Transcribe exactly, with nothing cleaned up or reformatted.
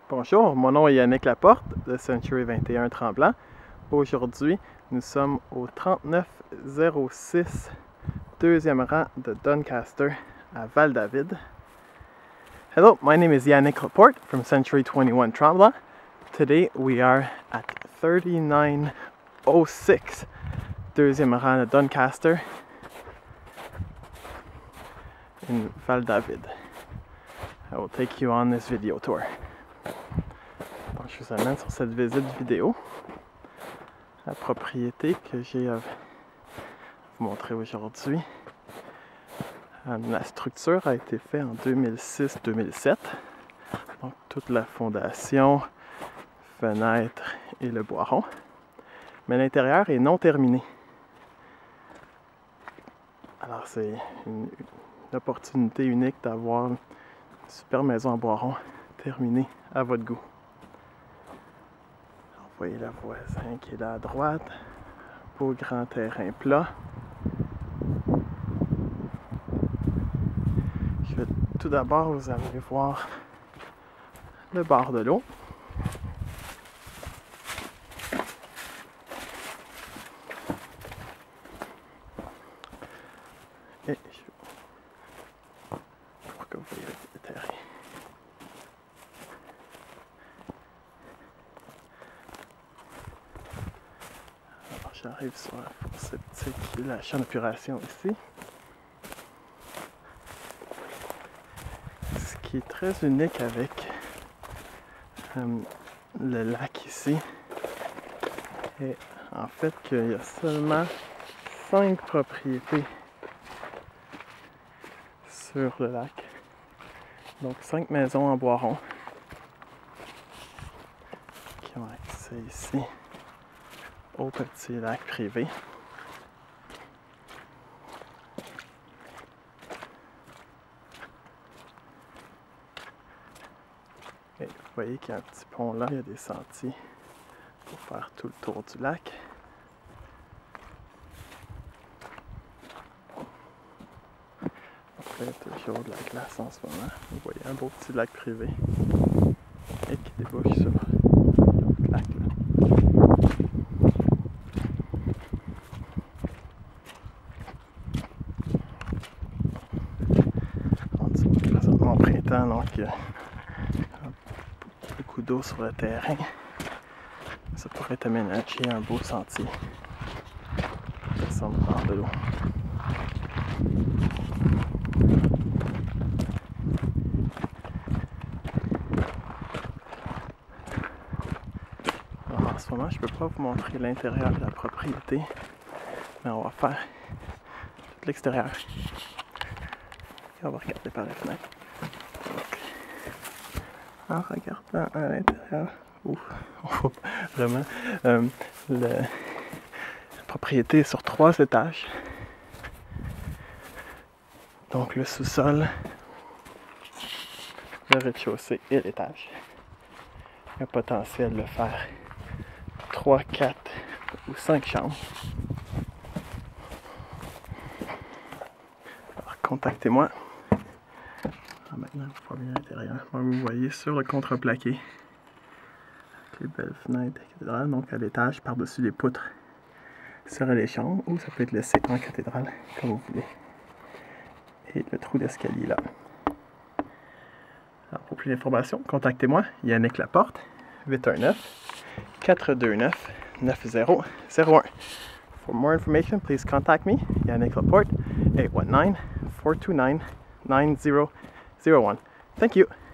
Bonjour, mon nom est Yannick Laporte de Century vingt et un Tremblant. Aujourd'hui, nous sommes au trente-neuf zéro six, deuxième rang de Doncaster à Val-David. Hello, my name is Yannick Laporte from Century twenty-one Tremblant. Today we are at thirty-nine oh six, deuxième rang de Doncaster in Val-David. I will take you on this video tour. Donc, je vous amène sur cette visite vidéo. La propriété que j'ai à vous montrer aujourd'hui. La structure a été faite en deux mille six deux mille sept. Donc, toute la fondation, fenêtres et le boiron. Mais l'intérieur est non terminé. Alors, c'est une, une opportunité unique d'avoir une super maison en boiron terminée à votre goût. Vous voyez le voisin qui est là à droite. Beau grand terrain plat. Je vais tout d'abord, vous allez voir le bord de l'eau. Et je... pour que vous voyez le terrain. J'arrive sur la fosse septique, la chambre d'épuration ici. Ce qui est très unique avec euh, le lac ici est en fait qu'il y a seulement cinq propriétés sur le lac. Donc cinq maisons en boiron qui ont accès ici au petit lac privé. Et vous voyez qu'il y a un petit pont là, il y a des sentiers pour faire tout le tour du lac. Donc là, il y a toujours de la glace en ce moment. Vous voyez un beau petit lac privé et qui débouche sur le lac là. Présentement au printemps, donc il y a beaucoup d'eau sur le terrain. Ça pourrait aménager un beau sentier pour descendre au bord de l'eau. Alors, en ce moment, je ne peux pas vous montrer l'intérieur de la propriété, mais on va faire tout l'extérieur. Et on va regarder par la fenêtre. Donc, en regardant à l'intérieur, ouf, on voit vraiment, euh, le, la propriété est sur trois étages. Donc le sous-sol, le rez-de-chaussée et l'étage. Il y a potentiel de faire trois, quatre ou cinq chambres. Alors contactez-moi. Maintenant, vous voyez l'intérieur. Vous voyez sur le contreplaqué, avec les belles fenêtres cathédrales, donc à l'étage, par-dessus les poutres, seraient les chambres, ou ça peut être laissé en cathédrale, comme vous voulez. Et le trou d'escalier là. Alors, pour plus d'informations, contactez-moi, Yannick Laporte, huit un neuf, quatre deux neuf, neuf zéro zéro un. For more information, please contact me, Yannick Laporte, eight one nine, four two nine, nine zero zero one. Thank you.